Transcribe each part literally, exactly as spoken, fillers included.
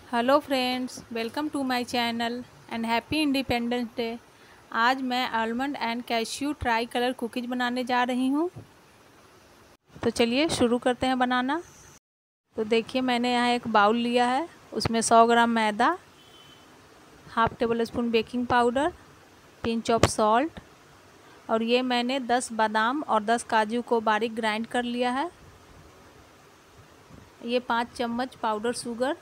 Hello friends, welcome to my channel and happy independence day. आज मैं almond and cashew tricolour cookies बनाने जा रही हूँ। तो चलिए शुरू करते हैं बनाना। तो देखिए, मैंने यहाँ एक बाउल लिया है, उसमें सौ ग्राम मैदा, half tablespoon baking powder, pinch of salt, और ये मैंने दस बादाम और दस काजू को बारीक ग्राइंड कर लिया है। ये पाँच चम्मच पाउडर शुगर,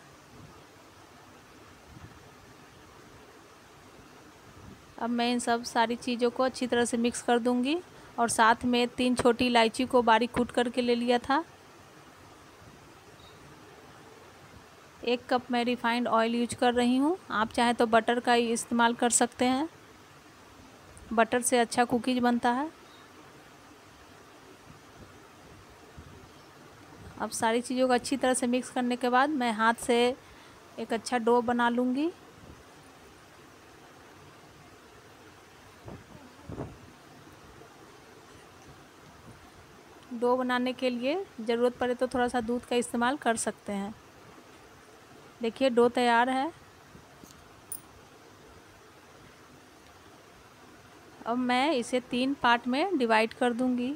अब मैं इन सब सारी चीज़ों को अच्छी तरह से मिक्स कर दूंगी। और साथ में तीन छोटी इलायची को बारीक कूट करके ले लिया था। एक कप मैं रिफाइंड ऑयल यूज कर रही हूँ, आप चाहें तो बटर का ही इस्तेमाल कर सकते हैं, बटर से अच्छा कुकीज़ बनता है। अब सारी चीज़ों को अच्छी तरह से मिक्स करने के बाद मैं हाथ से एक अच्छा डो बना लूँगी। डो बनाने के लिए ज़रूरत पड़े तो थोड़ा सा दूध का इस्तेमाल कर सकते हैं। देखिए, डो तैयार है। अब मैं इसे तीन पार्ट में डिवाइड कर दूंगी।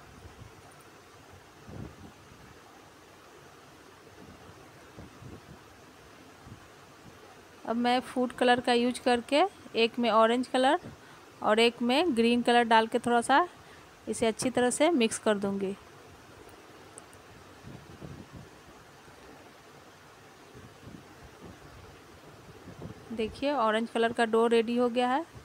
अब मैं फूड कलर का यूज करके एक में ऑरेंज कलर और एक में ग्रीन कलर डाल के थोड़ा सा इसे अच्छी तरह से मिक्स कर दूंगी। देखिए, ऑरेंज कलर का डो रेडी हो गया है।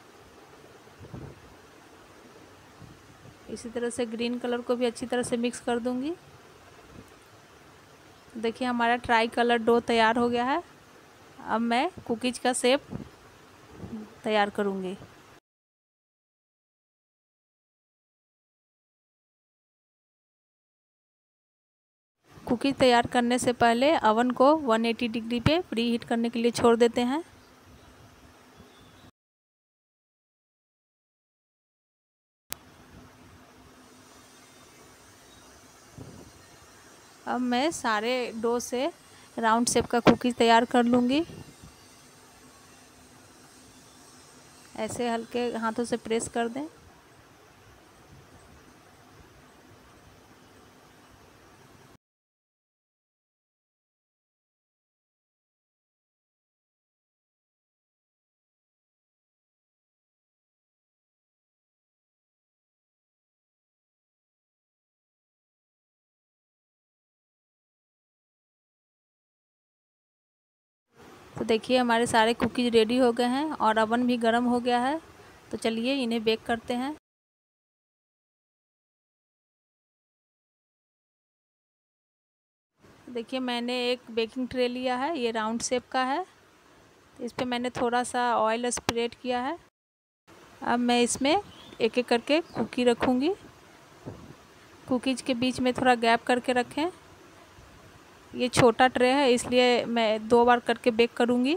इसी तरह से ग्रीन कलर को भी अच्छी तरह से मिक्स कर दूंगी। देखिए, हमारा ट्राई कलर डो तैयार हो गया है। अब मैं कुकीज़ का शेप तैयार करूंगी। कुकीज़ तैयार करने से पहले अवन को एक सौ अस्सी डिग्री पे प्री हीट करने के लिए छोड़ देते हैं। अब मैं सारे डो से राउंड शेप का कुकीज़ तैयार कर लूँगी। ऐसे हल्के हाथों से प्रेस कर दें। तो देखिए, हमारे सारे कुकीज़ रेडी हो गए हैं और अवन भी गर्म हो गया है। तो चलिए इन्हें बेक करते हैं। देखिए, मैंने एक बेकिंग ट्रे लिया है, ये राउंड शेप का है। इस पर मैंने थोड़ा सा ऑयल स्प्रेड किया है। अब मैं इसमें एक एक करके कुकी रखूँगी। कुकीज़ के बीच में थोड़ा गैप करके रखें। ये छोटा ट्रे है, इसलिए मैं दो बार करके बेक करूँगी।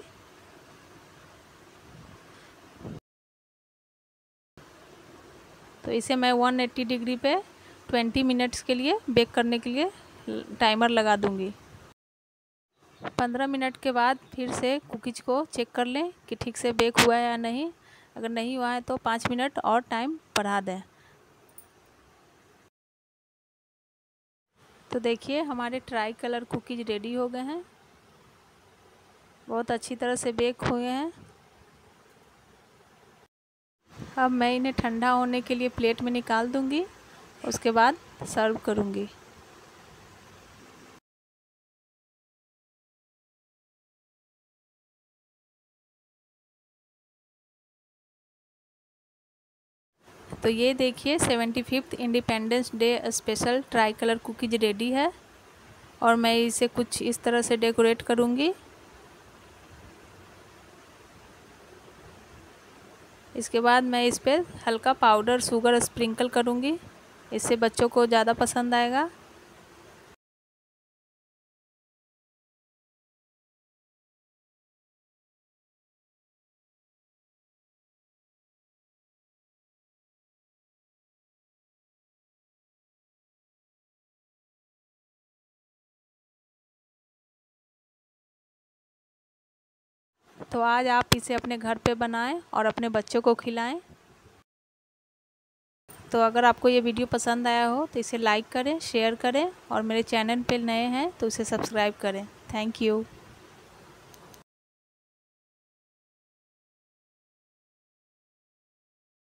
तो इसे मैं एक सौ अस्सी डिग्री पे बीस मिनट्स के लिए बेक करने के लिए टाइमर लगा दूँगी। पंद्रह मिनट के बाद फिर से कुकीज़ को चेक कर लें कि ठीक से बेक हुआ है या नहीं। अगर नहीं हुआ है तो पाँच मिनट और टाइम बढ़ा दें। तो देखिए, हमारे ट्राई कलर कुकीज़ रेडी हो गए हैं, बहुत अच्छी तरह से बेक हुए हैं। अब मैं इन्हें ठंडा होने के लिए प्लेट में निकाल दूंगी, उसके बाद सर्व करूंगी। तो ये देखिए, seventy fifth independence day special tricolour cookies ready है और मैं इसे कुछ इस तरह से डेकोरेट करूंगी। इसके बाद मैं इस पर हल्का पाउडर शुगर स्प्रिंकल करूंगी, इससे बच्चों को ज़्यादा पसंद आएगा। तो आज आप इसे अपने घर पे बनाएं और अपने बच्चों को खिलाएं। तो अगर आपको ये वीडियो पसंद आया हो तो इसे लाइक करें, शेयर करें और मेरे चैनल पे नए हैं तो इसे सब्सक्राइब करें। Thank you.